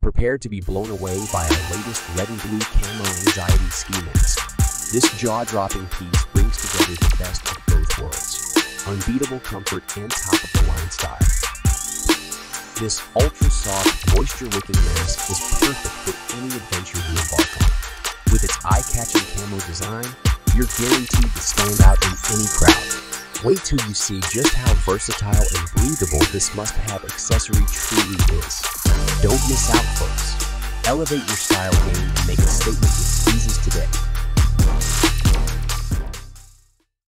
Prepare to be blown away by our latest red and blue Camo Anxiety Ski Mask. This jaw-dropping piece brings together the best of both worlds. Unbeatable comfort and top-of-the-line style. This ultra-soft, moisture-wicking mask is perfect for any adventure you embark on. With its eye-catching camo design, you're guaranteed to stand out in any crowd. Wait till you see just how versatile and breathable this must-have accessory truly is. Don't miss out, folks. Elevate your style game and make a statement with Squeezes today.